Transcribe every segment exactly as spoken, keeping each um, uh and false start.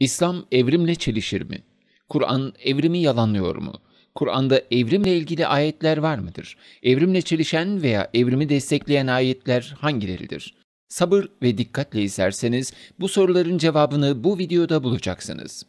İslam evrimle çelişir mi? Kur'an evrimi yalanlıyor mu? Kur'an'da evrimle ilgili ayetler var mıdır? Evrimle çelişen veya evrimi destekleyen ayetler hangileridir? Sabır ve dikkatle izlerseniz bu soruların cevabını bu videoda bulacaksınız.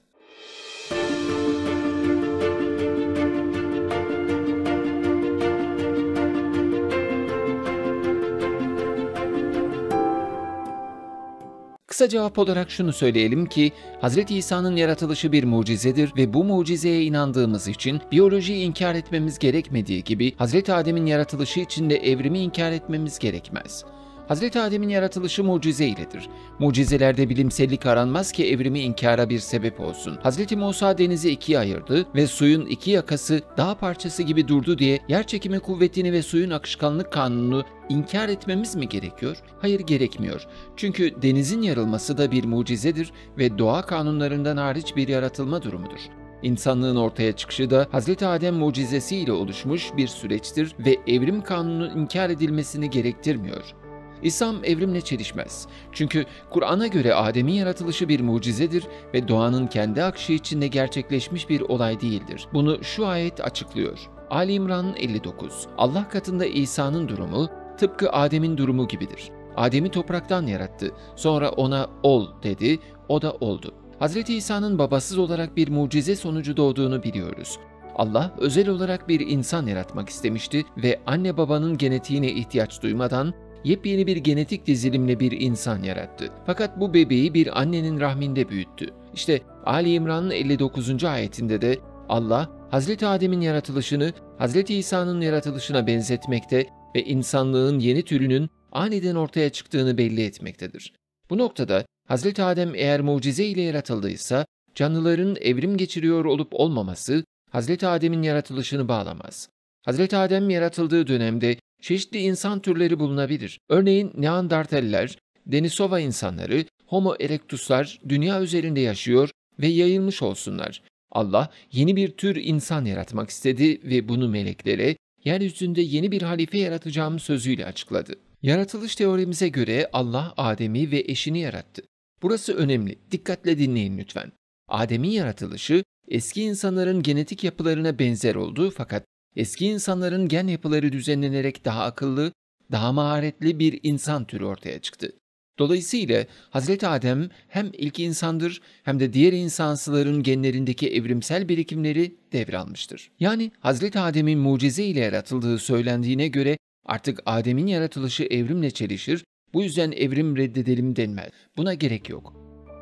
Kısa cevap olarak şunu söyleyelim ki, Hazreti İsa'nın yaratılışı bir mucizedir ve bu mucizeye inandığımız için biyolojiyi inkar etmemiz gerekmediği gibi Hazreti Adem'in yaratılışı için de evrimi inkar etmemiz gerekmez. Hazreti Adem'in yaratılışı mucize iledir. Mucizelerde bilimsellik aranmaz ki evrimi inkara bir sebep olsun. Hazreti Musa denizi ikiye ayırdı ve suyun iki yakası dağ parçası gibi durdu diye yerçekimi kuvvetini ve suyun akışkanlık kanununu inkar etmemiz mi gerekiyor? Hayır, gerekmiyor. Çünkü denizin yarılması da bir mucizedir ve doğa kanunlarından hariç bir yaratılma durumudur. İnsanlığın ortaya çıkışı da Hazreti Adem mucizesiyle oluşmuş bir süreçtir ve evrim kanununun inkar edilmesini gerektirmiyor. İslam evrimle çelişmez. Çünkü Kur'an'a göre Adem'in yaratılışı bir mucizedir ve doğanın kendi akışı içinde gerçekleşmiş bir olay değildir. Bunu şu ayet açıklıyor. Ali İmran elli dokuz. Allah katında İsa'nın durumu tıpkı Adem'in durumu gibidir. Adem'i topraktan yarattı. Sonra ona ol dedi, o da oldu. Hazreti İsa'nın babasız olarak bir mucize sonucu doğduğunu biliyoruz. Allah özel olarak bir insan yaratmak istemişti ve anne babanın genetiğine ihtiyaç duymadan yepyeni bir genetik dizilimle bir insan yarattı. Fakat bu bebeği bir annenin rahminde büyüttü. İşte Ali İmran'ın elli dokuzuncu ayetinde de Allah, Hazreti Adem'in yaratılışını Hazreti İsa'nın yaratılışına benzetmekte ve insanlığın yeni türünün aniden ortaya çıktığını belli etmektedir. Bu noktada Hazreti Adem eğer mucize ile yaratıldıysa, canlıların evrim geçiriyor olup olmaması Hazreti Adem'in yaratılışını bağlamaz. Hazreti Adem yaratıldığı dönemde çeşitli insan türleri bulunabilir. Örneğin Neandertaller, Denisova insanları, Homo erectuslar dünya üzerinde yaşıyor ve yayılmış olsunlar. Allah yeni bir tür insan yaratmak istedi ve bunu meleklere, yeryüzünde yeni bir halife yaratacağım sözüyle açıkladı. Yaratılış teorimize göre Allah Adem'i ve eşini yarattı. Burası önemli. Dikkatle dinleyin lütfen. Adem'in yaratılışı eski insanların genetik yapılarına benzer oldu fakat eski insanların gen yapıları düzenlenerek daha akıllı, daha maharetli bir insan türü ortaya çıktı. Dolayısıyla Hazreti Adem hem ilk insandır hem de diğer insansıların genlerindeki evrimsel birikimleri devralmıştır. Yani Hazreti Adem'in mucize ile yaratıldığı söylendiğine göre artık Adem'in yaratılışı evrimle çelişir, bu yüzden evrim reddedelim denmez. Buna gerek yok.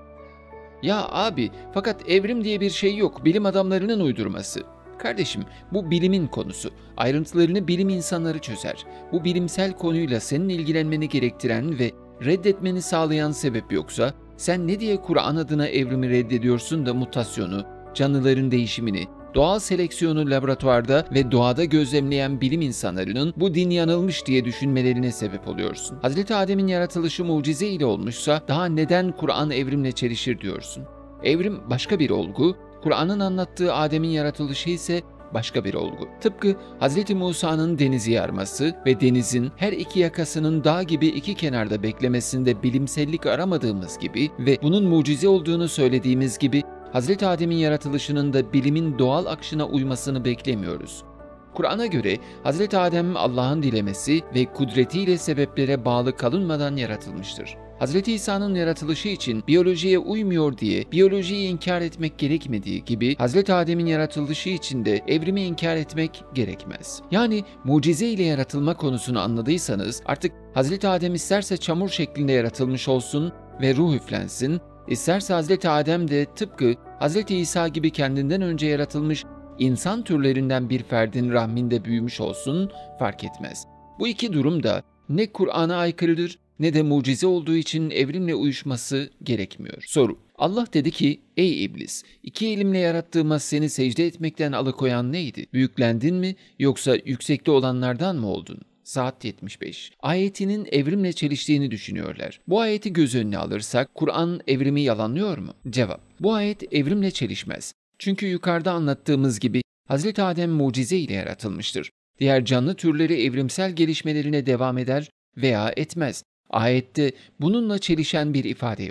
Ya abi, fakat evrim diye bir şey yok, bilim adamlarının uydurması. Kardeşim, bu bilimin konusu. Ayrıntılarını bilim insanları çözer. Bu bilimsel konuyla senin ilgilenmeni gerektiren ve reddetmeni sağlayan sebep yoksa, sen ne diye Kur'an adına evrimi reddediyorsun da mutasyonu, canlıların değişimini, doğal seleksiyonu laboratuvarda ve doğada gözlemleyen bilim insanlarının bu din yanılmış diye düşünmelerine sebep oluyorsun. Hazreti Adem'in yaratılışı mucize ile olmuşsa daha neden Kur'an evrimle çelişir diyorsun? Evrim başka bir olgu, Kur'an'ın anlattığı Adem'in yaratılışı ise başka bir olgu. Tıpkı Hazreti Musa'nın denizi yarması ve denizin her iki yakasının dağ gibi iki kenarda beklemesinde bilimsellik aramadığımız gibi ve bunun mucize olduğunu söylediğimiz gibi Hazreti Adem'in yaratılışının da bilimin doğal akışına uymasını beklemiyoruz. Kur'an'a göre Hazreti Adem Allah'ın dilemesi ve kudretiyle sebeplere bağlı kalınmadan yaratılmıştır. Hazreti İsa'nın yaratılışı için biyolojiye uymuyor diye biyolojiyi inkar etmek gerekmediği gibi Hazreti Adem'in yaratılışı için de evrimi inkar etmek gerekmez. Yani mucize ile yaratılma konusunu anladıysanız artık Hazreti Adem isterse çamur şeklinde yaratılmış olsun ve ruh üflensin, isterse Hazreti Adem de tıpkı Hazreti İsa gibi kendinden önce yaratılmış insan türlerinden bir ferdin rahminde büyümüş olsun, fark etmez. Bu iki durum da ne Kur'an'a aykırıdır ne de mucize olduğu için evrimle uyuşması gerekmiyor. Soru: Allah dedi ki, ey iblis, iki elimle yarattığıma seni secde etmekten alıkoyan neydi? Büyüklendin mi yoksa yüksekte olanlardan mı oldun? Saat yetmiş beş. Ayetinin evrimle çeliştiğini düşünüyorlar. Bu ayeti göz önüne alırsak Kur'an evrimi yalanlıyor mu? Cevap: bu ayet evrimle çelişmez. Çünkü yukarıda anlattığımız gibi Hazreti Adem mucize ile yaratılmıştır. Diğer canlı türleri evrimsel gelişmelerine devam eder veya etmez. Ayette bununla çelişen bir ifade yok.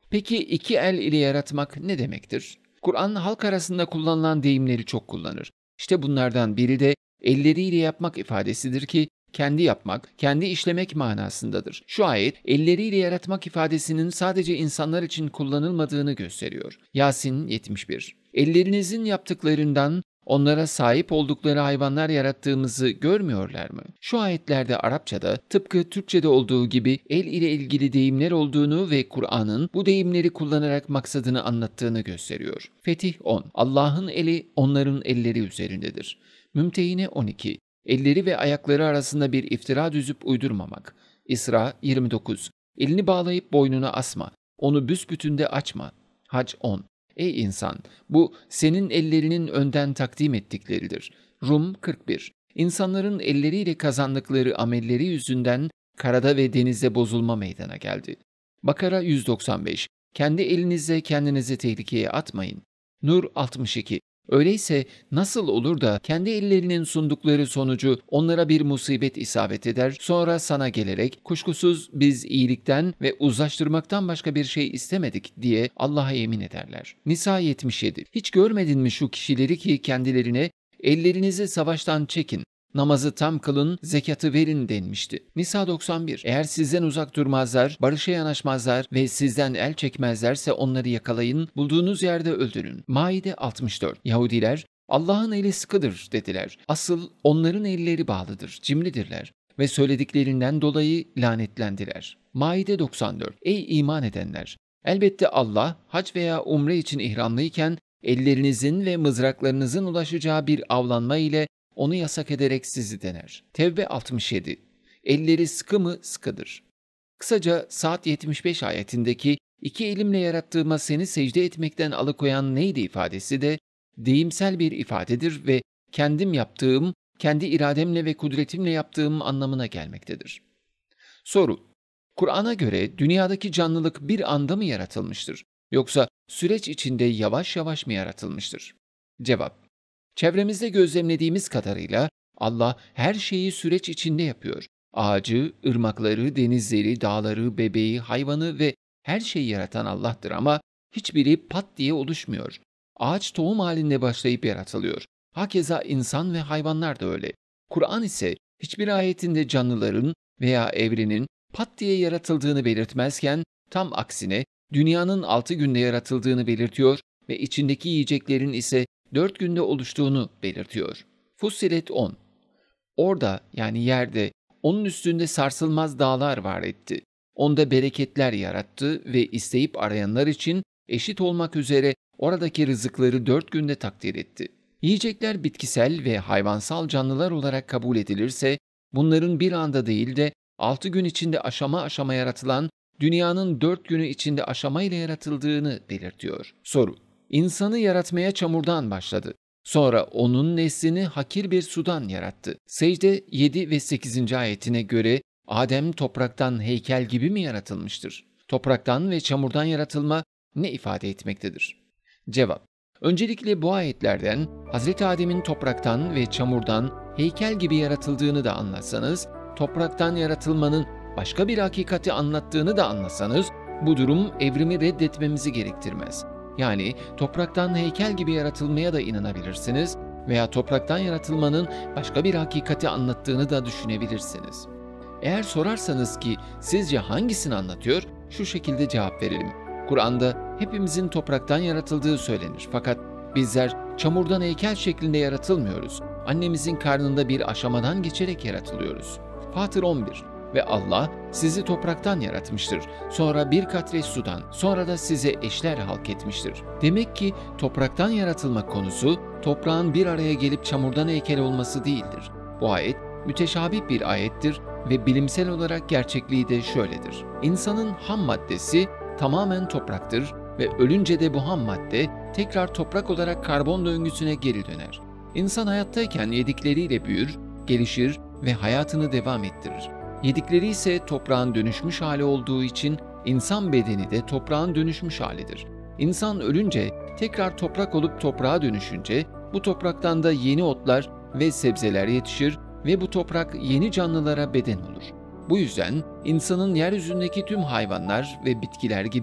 Peki iki el ile yaratmak ne demektir? Kur'an halk arasında kullanılan deyimleri çok kullanır. İşte bunlardan biri de elleriyle yapmak ifadesidir ki kendi yapmak, kendi işlemek manasındadır. Şu ayet elleriyle yaratmak ifadesinin sadece insanlar için kullanılmadığını gösteriyor. Yasin yetmiş bir. Ellerinizin yaptıklarından onlara sahip oldukları hayvanlar yarattığımızı görmüyorlar mı? Şu ayetlerde Arapçada tıpkı Türkçede olduğu gibi el ile ilgili deyimler olduğunu ve Kur'an'ın bu deyimleri kullanarak maksadını anlattığını gösteriyor. Fetih on. Allah'ın eli onların elleri üzerindedir. Mümtehine on iki. Elleri ve ayakları arasında bir iftira düzüp uydurmamak. İsra yirmi dokuz. Elini bağlayıp boynuna asma. Onu büsbütün de açma. Hac on. Ey insan! Bu senin ellerinin önden takdim ettikleridir. Rum kırk bir. İnsanların elleriyle kazandıkları amelleri yüzünden karada ve denizde bozulma meydana geldi. Bakara yüz doksan beş. Kendi elinizle kendinizi tehlikeye atmayın. Nur altmış iki. Öyleyse nasıl olur da kendi ellerinin sundukları sonucu onlara bir musibet isabet eder, sonra sana gelerek kuşkusuz biz iyilikten ve uzlaştırmaktan başka bir şey istemedik diye Allah'a yemin ederler. Nisa yetmiş yedi. Hiç görmedin mi şu kişileri ki kendilerine ellerinizi savaştan çekin, namazı tam kılın, zekatı verin denmişti. Nisa doksan bir. Eğer sizden uzak durmazlar, barışa yanaşmazlar ve sizden el çekmezlerse onları yakalayın, bulduğunuz yerde öldürün. Maide altmış dört. Yahudiler, Allah'ın eli sıkıdır dediler. Asıl onların elleri bağlıdır, cimridirler ve söylediklerinden dolayı lanetlendiler. Maide doksan dört. Ey iman edenler! Elbette Allah, hac veya umre için ihramlıyken ellerinizin ve mızraklarınızın ulaşacağı bir avlanma ile onu yasak ederek sizi dener. Tevbe altmış yedi. Elleri sıkı mı sıkıdır. Kısaca Saat yetmiş beş ayetindeki iki elimle yarattığıma seni secde etmekten alıkoyan neydi ifadesi de deyimsel bir ifadedir ve kendim yaptığım, kendi irademle ve kudretimle yaptığım anlamına gelmektedir. Soru: Kur'an'a göre dünyadaki canlılık bir anda mı yaratılmıştır? Yoksa süreç içinde yavaş yavaş mı yaratılmıştır? Cevap: Çevremizde gözlemlediğimiz kadarıyla Allah her şeyi süreç içinde yapıyor. Ağacı, ırmakları, denizleri, dağları, bebeği, hayvanı ve her şeyi yaratan Allah'tır ama hiçbiri pat diye oluşmuyor. Ağaç tohum halinde başlayıp yaratılıyor. Hakeza insan ve hayvanlar da öyle. Kur'an ise hiçbir ayetinde canlıların veya evrenin pat diye yaratıldığını belirtmezken tam aksine dünyanın altı günde yaratıldığını belirtiyor ve içindeki yiyeceklerin ise dört günde oluştuğunu belirtiyor. Fussilet on. Orada yani yerde onun üstünde sarsılmaz dağlar var etti. Onda bereketler yarattı ve isteyip arayanlar için eşit olmak üzere oradaki rızıkları dört günde takdir etti. Yiyecekler bitkisel ve hayvansal canlılar olarak kabul edilirse bunların bir anda değil de altı gün içinde aşama aşama yaratılan dünyanın dört günü içinde aşamayla yaratıldığını belirtiyor. Soru: İnsanı yaratmaya çamurdan başladı. Sonra onun neslini hakir bir sudan yarattı. Secde yedi ve sekizinci ayetine göre Adem topraktan heykel gibi mi yaratılmıştır? Topraktan ve çamurdan yaratılma ne ifade etmektedir? Cevap: Öncelikle bu ayetlerden Hazreti Adem'in topraktan ve çamurdan heykel gibi yaratıldığını da anlatsanız, topraktan yaratılmanın başka bir hakikati anlattığını da anlatsanız, bu durum evrimi reddetmemizi gerektirmez. Yani topraktan heykel gibi yaratılmaya da inanabilirsiniz veya topraktan yaratılmanın başka bir hakikati anlattığını da düşünebilirsiniz. Eğer sorarsanız ki sizce hangisini anlatıyor, şu şekilde cevap verelim. Kur'an'da hepimizin topraktan yaratıldığı söylenir fakat bizler çamurdan heykel şeklinde yaratılmıyoruz. Annemizin karnında bir aşamadan geçerek yaratılıyoruz. Fatır on bir. Ve Allah sizi topraktan yaratmıştır. Sonra bir katre sudan, sonra da size eşler halk etmiştir. Demek ki topraktan yaratılma konusu, toprağın bir araya gelip çamurdan heykel olması değildir. Bu ayet müteşabih bir ayettir ve bilimsel olarak gerçekliği de şöyledir. İnsanın ham maddesi tamamen topraktır ve ölünce de bu ham madde tekrar toprak olarak karbon döngüsüne geri döner. İnsan hayattayken yedikleriyle büyür, gelişir ve hayatını devam ettirir. Yedikleri ise toprağın dönüşmüş hali olduğu için insan bedeni de toprağın dönüşmüş halidir. İnsan ölünce tekrar toprak olup toprağa dönüşünce bu topraktan da yeni otlar ve sebzeler yetişir ve bu toprak yeni canlılara beden olur. Bu yüzden insanın yeryüzündeki tüm hayvanlar ve bitkiler gibi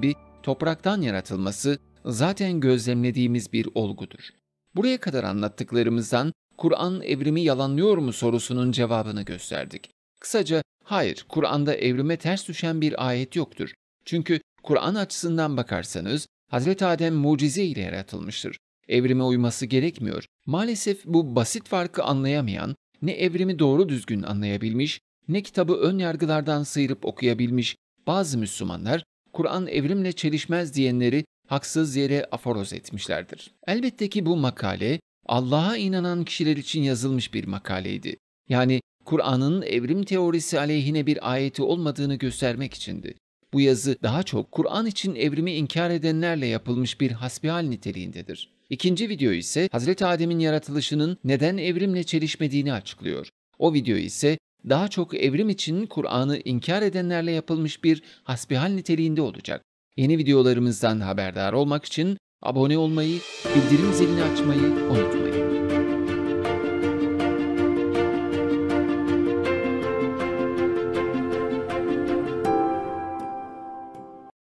topraktan yaratılması zaten gözlemlediğimiz bir olgudur. Buraya kadar anlattıklarımızdan Kur'an evrimi yalanlıyor mu sorusunun cevabını gösterdik. Kısaca hayır, Kur'an'da evrime ters düşen bir ayet yoktur. Çünkü Kur'an açısından bakarsanız Hazreti Adem mucize ile yaratılmıştır. Evrime uyması gerekmiyor. Maalesef bu basit farkı anlayamayan, ne evrimi doğru düzgün anlayabilmiş, ne kitabı ön yargılardan sıyırıp okuyabilmiş bazı Müslümanlar, Kur'an evrimle çelişmez diyenleri haksız yere aforoz etmişlerdir. Elbette ki bu makale, Allah'a inanan kişiler için yazılmış bir makaleydi. Yani Kur'an'ın evrim teorisi aleyhine bir ayeti olmadığını göstermek içindi. Bu yazı daha çok Kur'an için evrimi inkar edenlerle yapılmış bir hasbihal niteliğindedir. İkinci video ise Hazreti Adem'in yaratılışının neden evrimle çelişmediğini açıklıyor. O video ise daha çok evrim için Kur'an'ı inkar edenlerle yapılmış bir hasbihal niteliğinde olacak. Yeni videolarımızdan haberdar olmak için abone olmayı, bildirim zilini açmayı unutmayın.